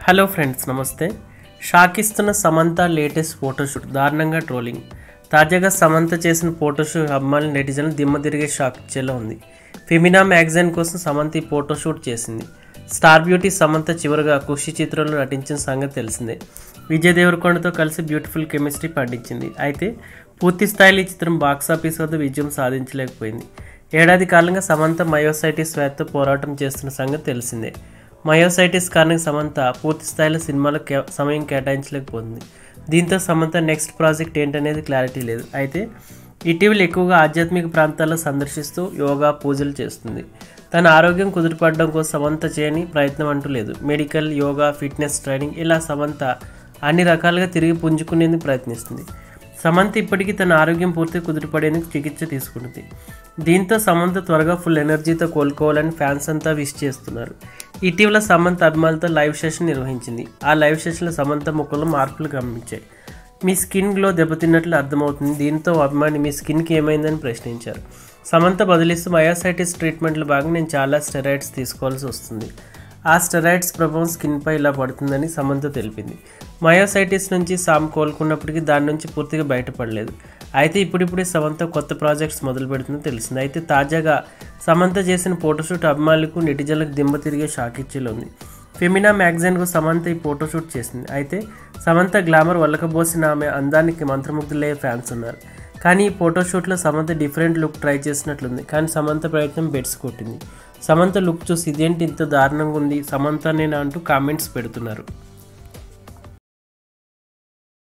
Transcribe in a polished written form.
Hello friends, నమస్తే. Shock ఇస్తున్న Samantha latest photoshoot దారుణంగా ట్రోలింగ్. తాజాగా సమంత చేసిన ఫోటోషూట్ అభిమానులు నెటిజన్లు దిమ్మ తిరిగే షాక్ ఇచ్చేలా ఉంది. ఫెమినా మ్యాగజైన్ కోసం సమంత ఈ ఫోటోషూట్ చేసింది. స్టార్ బ్యూటీ సమంత చివరిగా ఖుషి చిత్రంలో నటించిన సంగతి తెలిసిందే. విజయ్ దేవరకొండతో కలిసి బ్యూటిఫుల్ కెమిస్ట్రీ పండించింది. అయితే పూర్తి స్థాయిలో ఈ చిత్రం బాక్సాఫీస్ వద్ద విజయం సాధించలేకపోయింది. ఏడాది కాలంగా సమంత మయోసైటిస్ వ్యాధితో పోరాటం చేస్తున్న సంగతి తెలిసిందే. మయోసైటిస్ కారణంగా సమంత పూర్తి స్థాయిలో సినిమాలకు సమయం కేటాయించలేకపోతుంది. దీంతో సమంత నెక్స్ట్ ప్రాజెక్ట్ ఏంటనేది క్లారిటీ లేదు. అయితే ఇటీవల ఎక్కువగా ఆధ్యాత్మిక ప్రాంతాల్లో సందర్శిస్తూ యోగా పూజలు చేస్తుంది. తన ఆరోగ్యం కుదుటపడడం కోసం సమంత చేయని ప్రయత్నం అంటూ లేదు. మెడికల్, యోగా, ఫిట్నెస్ ట్రైనింగ్ ఇలా సమంత అన్ని రకాలుగా తిరిగి పుంజుకునేందుకు ప్రయత్నిస్తుంది. సమంత ఇప్పటికీ తన ఆరోగ్యం పూర్తిగా కుదుటపడేందుకు చికిత్స తీసుకుంటుంది. దీంతో సమంత త్వరగా ఫుల్ ఎనర్జీతో కోలుకోవాలని ఫ్యాన్స్ అంతా విష్ చేస్తున్నారు. ఇటీవల సమంత అభిమానులతో లైవ్ సెషన్ నిర్వహించింది. ఆ లైవ్ సెషన్లో సమంత ముఖంలో మార్పులు గమనించాయి. మీ స్కిన్ గ్లో దెబ్బతిన్నట్లు అర్థమవుతుంది. దీంతో అభిమాని మీ స్కిన్కి ఏమైందని ప్రశ్నించారు. సమంత బదిలిస్తూ మయోసైటిస్ ట్రీట్మెంట్లో భాగంగా నేను చాలా స్టెరాయిడ్స్ తీసుకోవాల్సి వస్తుంది. ఆ స్టెరాయిడ్స్ ప్రభావం స్కిన్పై ఇలా పడుతుందని సమంత తెలిపింది. మయోసైటిస్ నుంచి కోలుకున్నప్పటికీ దాని నుంచి పూర్తిగా బయటపడలేదు. అయితే ఇప్పుడిప్పుడే సమంత కొత్త ప్రాజెక్ట్స్ మొదలు పెడుతుందని తెలిసింది. అయితే తాజాగా సమంత చేసిన ఫోటోషూట్ అభిమానులకు నెటిజన్లకు దిమ్మ తిరిగే షాక్ ఇచ్చేలా ఉంది. ఫెమినా మ్యాగజైన్కు సమంత ఈ ఫోటోషూట్ చేసింది. అయితే సమంత గ్లామర్ వల్లకబోసిన ఆమె అందానికి మంత్రముగ్ధులయ్యే ఫ్యాన్స్ ఉన్నారు. కానీ ఈ ఫోటోషూట్లో సమంత డిఫరెంట్ లుక్ ట్రై చేసినట్లుంది. కానీ సమంత ప్రయత్నం బెట్స్ కొట్టింది. సమంత లుక్ చూసి ఇదేంటి ఇంత దారుణంగా ఉంది సమంత నేనా అంటూ కామెంట్స్ పెడుతున్నారు.